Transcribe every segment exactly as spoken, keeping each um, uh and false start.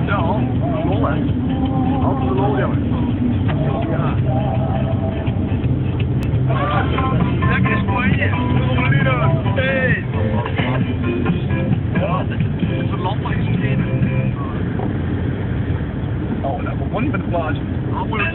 Ja, lol hè. Altijd de lol, jongen. Ja. Lekker in Spanje. Lino. Hey. Ja, dit is een land waar je ziet in. Oh, nou, begon niet met de plaats. Ah, moeilijk.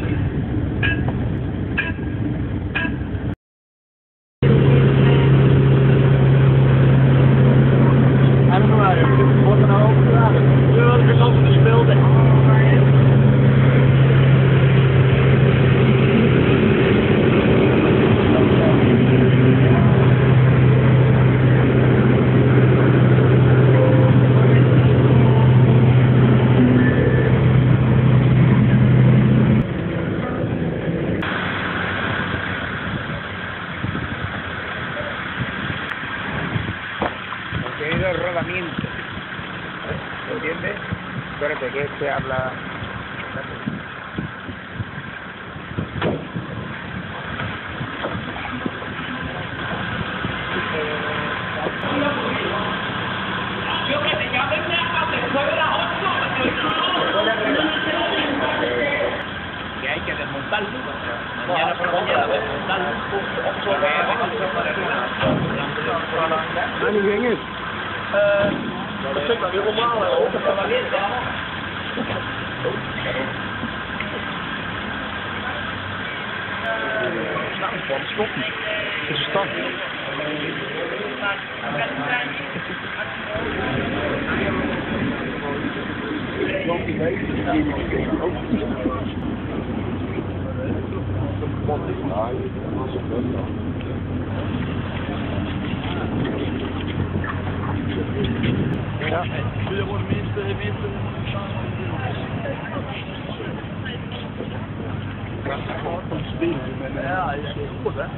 Querido rodamiento, ¿entiendes? Espérate que este habla. Yo que te llamen después de las ocho. Que hay que desmontarlo. Mañana por la mañana desmontarlo. Wanneer ging het? Uh, dat vind ik wel heel normaal. Ook dat wel weer. Nou, ik kwam stoppen. Het is een stand. Ja, jullie worden minste, minste. Ja, is goed hè.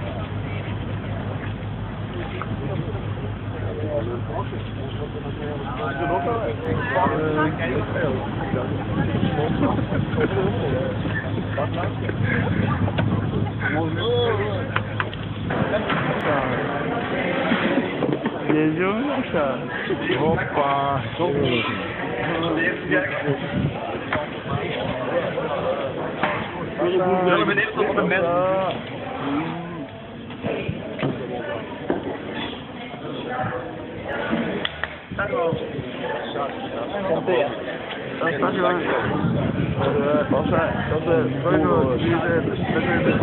Jezus, hoppa, zo. Zullen we dit op de mens? Dat staat gewoon. Als hij, dat de burger die de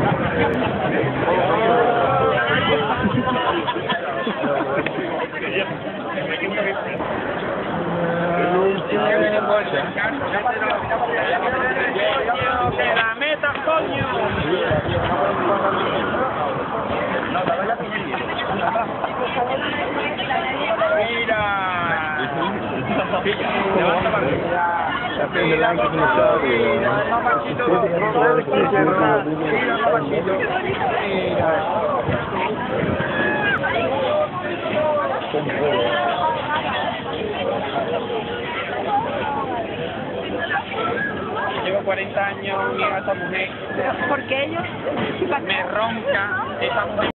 La meta, coño. Mira. Levanta para arriba. Mira, papachito. Mira, papachito. Llevo cuarenta años unido a esta mujer. ¿Por qué ellos? Me ronca esa mujer.